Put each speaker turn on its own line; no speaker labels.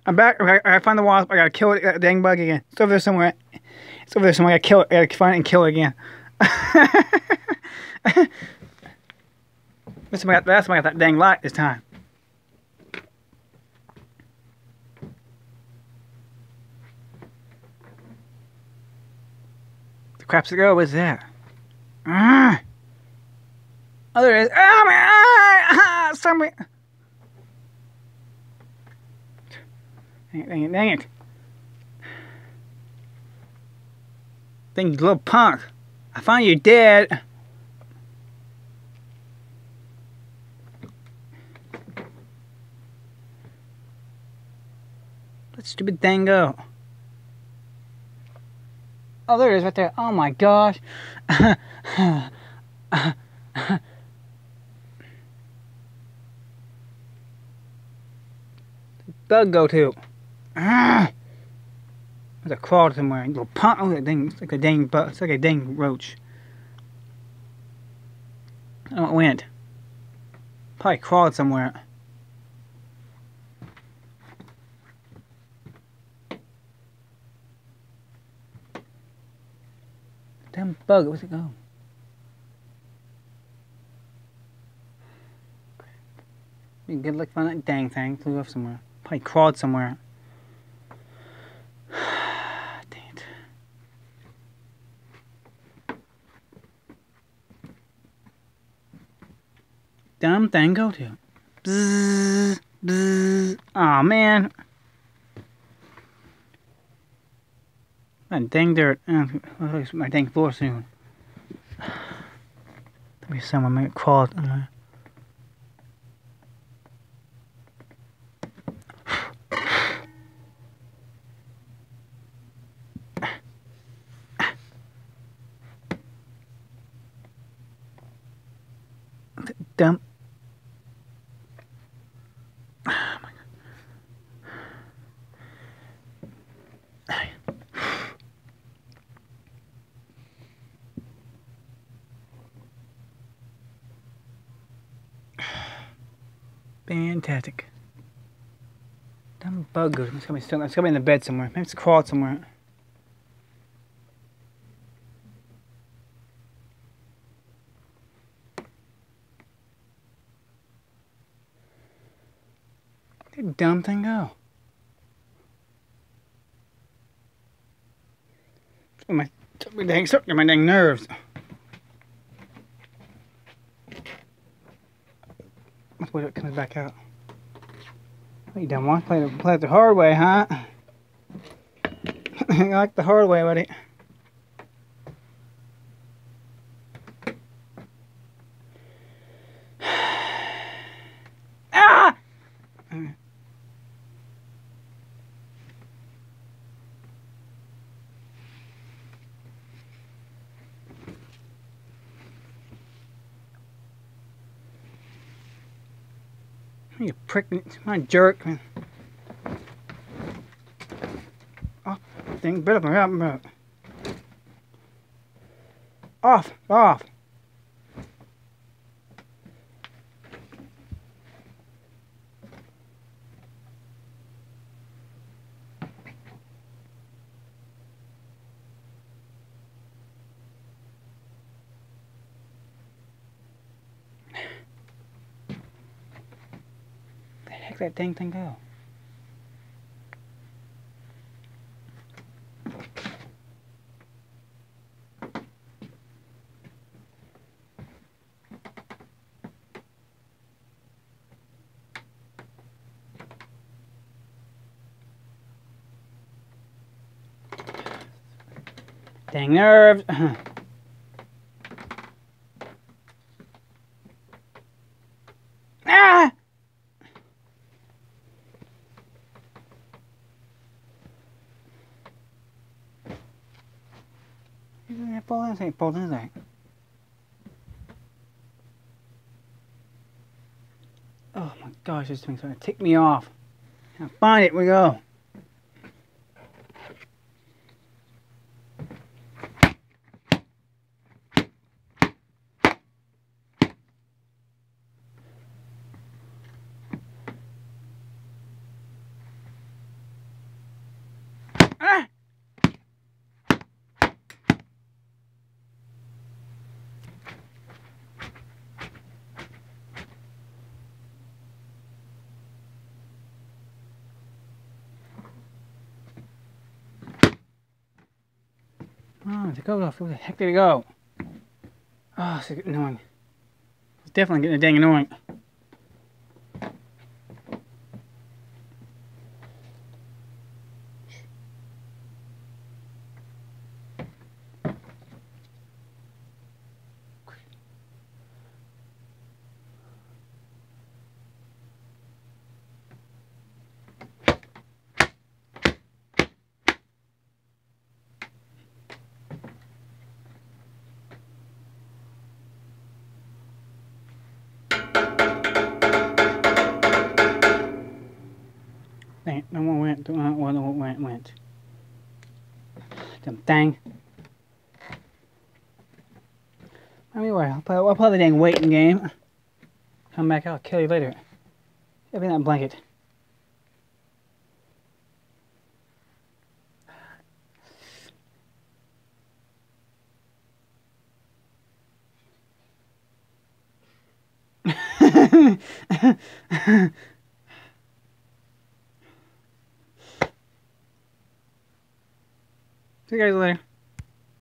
I'm back. I find the wasp. I gotta kill it. That dang bug again. It's over there somewhere. It's over there somewhere. I gotta kill it. I gotta find it and kill it again. That's why I got that dang light this time. The crap's it go? What's that? Oh, there it is. Oh my! Somebody. Dang it! Dang it! Dang, you little punk! I found you dead. That stupid thing go. Oh, there it is right there. Oh my gosh. Bug go to. There's a crawl somewhere. You little punk. Oh, that thing. It's like a dang bug. It's like a dang roach. Oh, it went. Probably crawled somewhere. Damn bug, where's it go? You can good luck find that dang thing. Flew off somewhere. Probably crawled somewhere. Dang it. Dumb thing go to. Bzzz, bzzz. Aw, man. That dang dirt. My dang floor soon. There'll be someone might crawl on there. Dump. Oh my God. Fantastic. Dumb bug goes. It's gonna be in the bed somewhere. Maybe it's crawled somewhere. Where'd the dumb thing go? My dang nerves. Let's wait till it comes back out. What you done, one? Play it the hard way, huh? I like the hard way, buddy. Ah! You prick, my jerk, man. Oh, dang, bit of me. Off. Where the heck that dang thing go? Dang nerves. Ah! Pull in there. Oh my gosh, this thing's gonna tick me off. Now find it, we go. Oh, the go off. Where the heck did it go? Oh, it's annoying. It's definitely getting dang annoying. Dang it, no one went. Went. Damn thing. Anyway, I'll play the dang waiting game. Come back, I'll kill you later. Give me that blanket. See you guys later.